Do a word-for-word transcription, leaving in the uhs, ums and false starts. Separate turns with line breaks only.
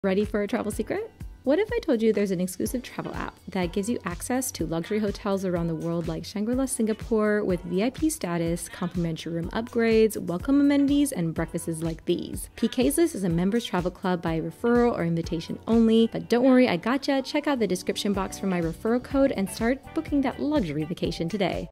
Ready for a travel secret? What if I told you there's an exclusive travel app that gives you access to luxury hotels around the world like Shangri-La Singapore with V I P status, complimentary room upgrades, welcome amenities, and breakfasts like these? P K's List is a members travel club by referral or invitation only, but don't worry, I gotcha. Check out the description box for my referral code and start booking that luxury vacation today.